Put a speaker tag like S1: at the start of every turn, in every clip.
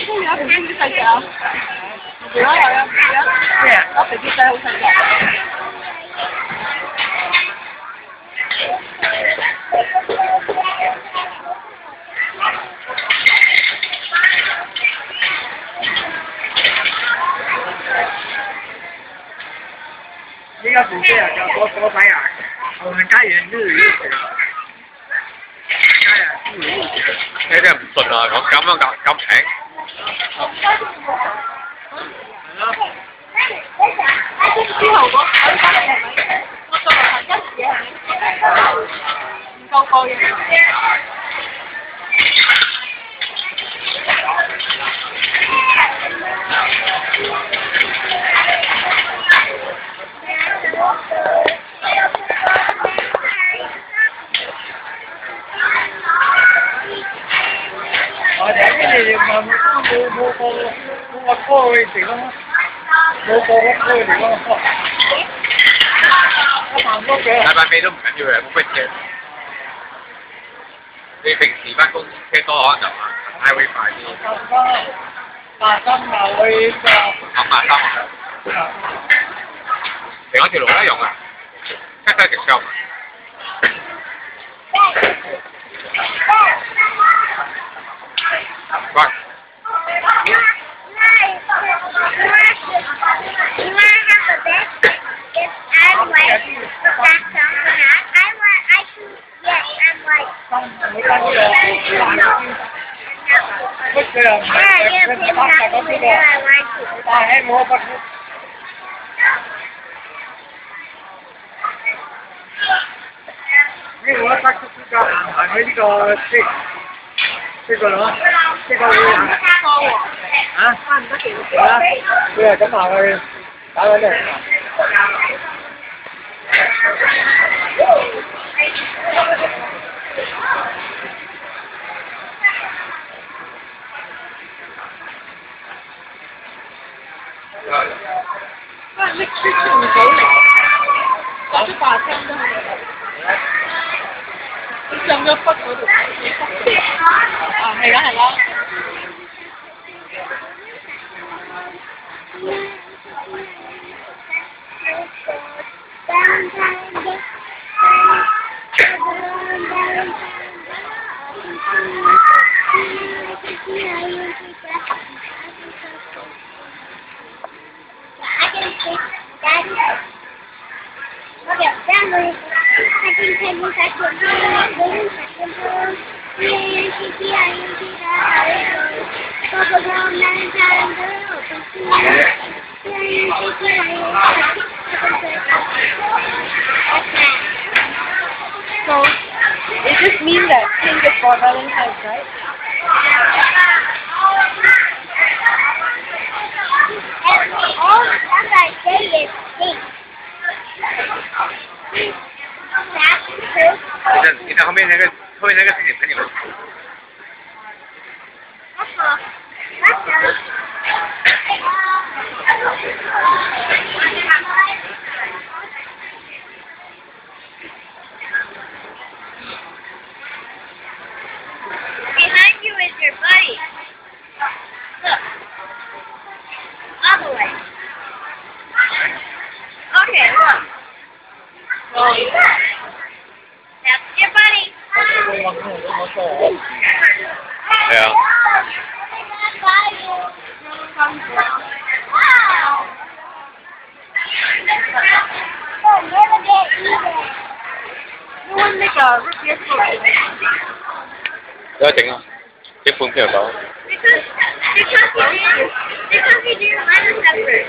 S1: 有一部飛機細隻啊！如果有啊，咩啊？我飛機仔好細隻。
S2: 呢個部機啊，就嗰仔啊，我們家園都有
S3: 你真係唔信啊！咁樣咁平。
S2: 係咯。
S1: 之後嗰海關係咪？我作為係一時係咪？唔夠過癮。
S2: 我哋跟住冇個坡去地方，冇個坡去地方。我行多嘅。
S3: 禮拜尾都唔緊要嘅，冇乜嘢。你平時翻工車多可能就行太會快啲。
S2: 八心啊，去個。
S3: 八心啊！另外條路一樣啊，一間直上。喂。
S2: 呢個得出行去呢個呢個咯，呢個會行啊？差唔多幾多啦？佢係咁行去打緊咩？
S1: 喂，你出唔到嚟，我啲八聲都係。你上咗北嗰度，啊係啦係啦。So, it just means that pink is for Valentine's, right?
S4: All the stuff I say is pink. That's true.
S3: 你看后面那个是你朋友。
S4: Behind you is your buddy. Look. All the way. Okay, look. That's your buddy.
S3: 係啊。
S4: Oh, never get either.
S1: You want to make a root beer float?
S3: 有得整啊！一半邊度講？
S4: Because you do lemon pepper.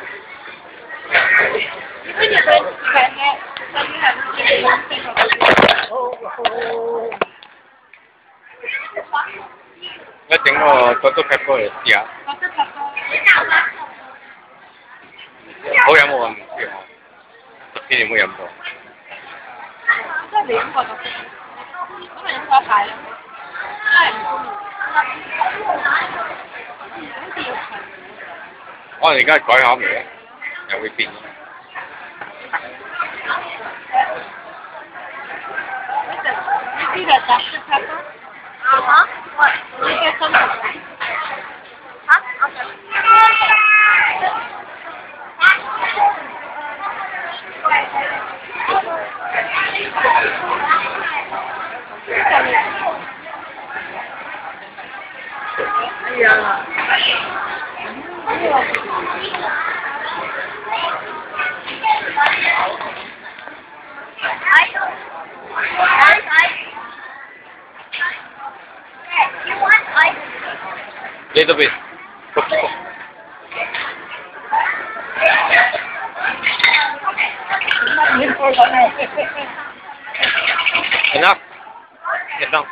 S1: Even if you can have, so you have to do one thing of it.
S3: 一整個嗰批波嚟試下。
S1: Dr. Pepper.
S3: 好飲喎，唔知我。之前冇飲過。
S1: 真係你飲過就知，咁咪飲過一排啦。真係唔中意。
S3: 可能而家改下味咧，又會變。
S1: You see that Dr. Pepper?
S4: Uh-huh. What?
S1: You get some of that.
S2: 哎呀！
S3: Little bit. Enough. Get down.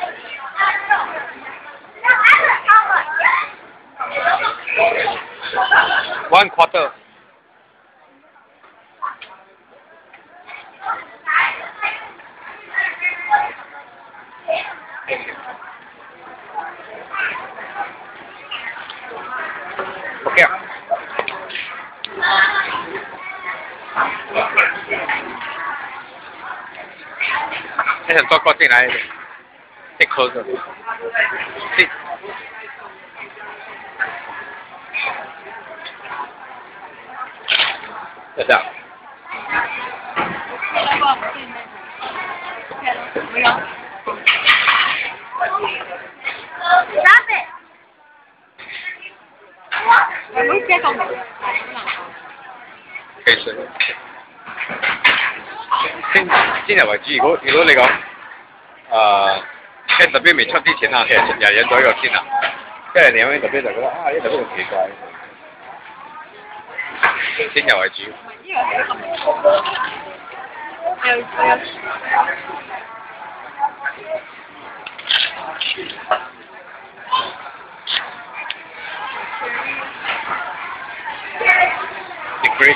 S3: One quarter. Okay. Thế tôi có tiền này. Take closer. Sit. Sit down.
S4: Stop it.
S1: Lúc kia không được.
S3: 可以睡。先入為主，如果你講喺特別未出之前啊，其實人引咗一個先啊，跟住你有啲特別就覺得啊，呢特別咁奇怪，先入為主。
S1: 呢個係咁。
S3: Degree。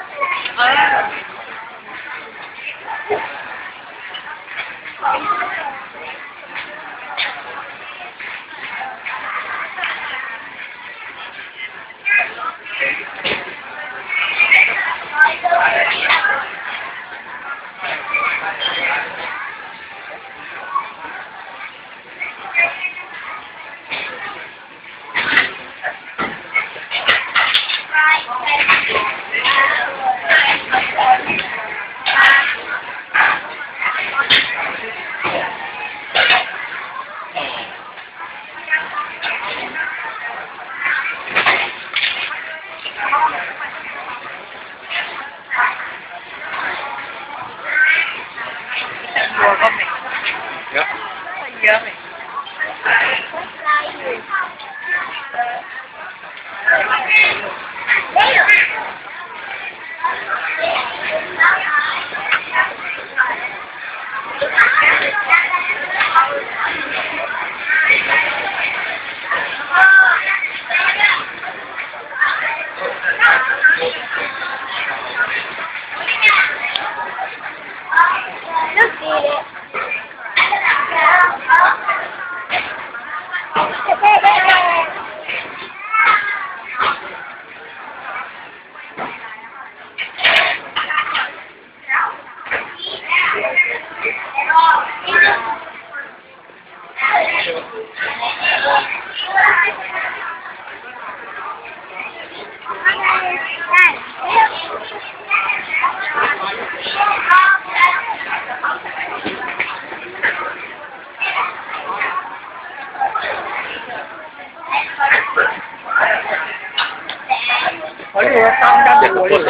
S2: 我呢度有3間鋪位。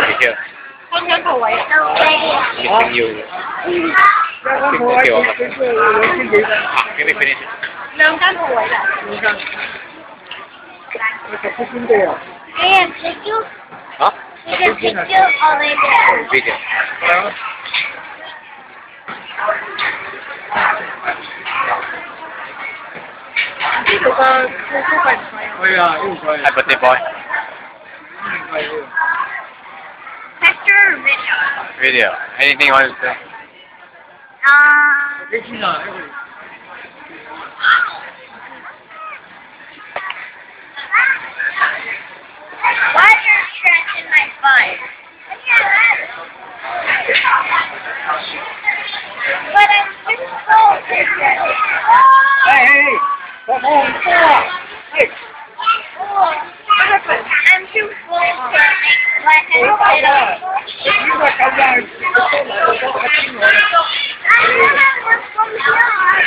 S1: 3間鋪位啊？
S3: 一定要嘅。
S2: 1間鋪位幾多？2000幾蚊。
S3: 俾你俾你。
S1: 2間鋪位啊
S2: 2間。我食咗邊啲啊？
S3: 啊？
S4: 你嘅 picture or later?
S3: Video。
S2: 係啊。
S1: 呢度嘅消費唔貴啊？
S2: 係啊，呢個貴。
S3: 係 birthday boy。
S4: Picture or video?
S3: Video. Anything you want to say?
S2: 幾錢啊？
S4: Why is there a scratch in my butt? But I'm too full to get it.
S2: 我冇咁多啊！
S4: I'm too full to make my head fit up.
S2: 呢個咁樣，都嚟到嗰個邊我啦。
S4: I don't have this from here.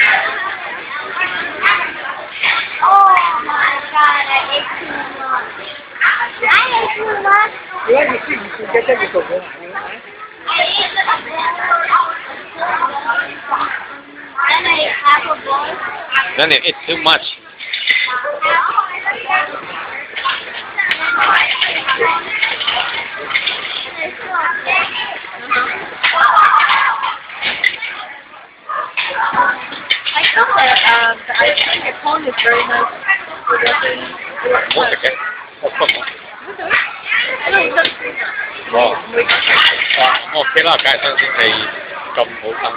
S2: 如果你自己直接这个走过来，
S3: Then you eat too much.
S1: I thought that the ice cream at home is very nice.
S3: Ủa thật kìa? Không. Ok là cái thân thì cầm hữu thân.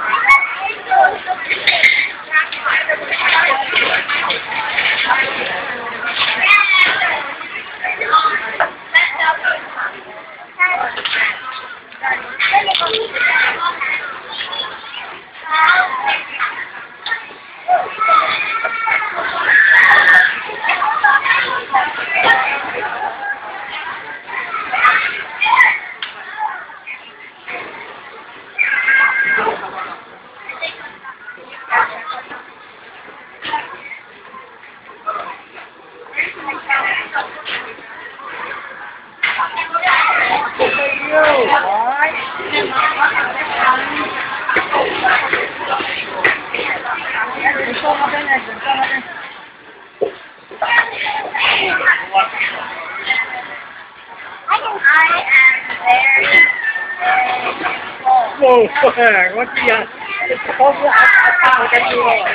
S2: Wow,我知啊，我估打好緊要喎。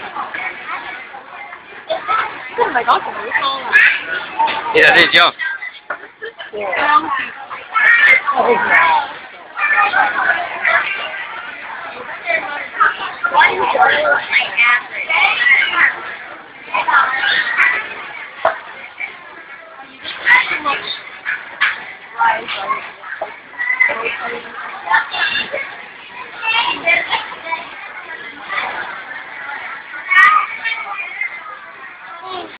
S1: 都唔係講同好多啊。
S3: 你睇呢張。
S4: One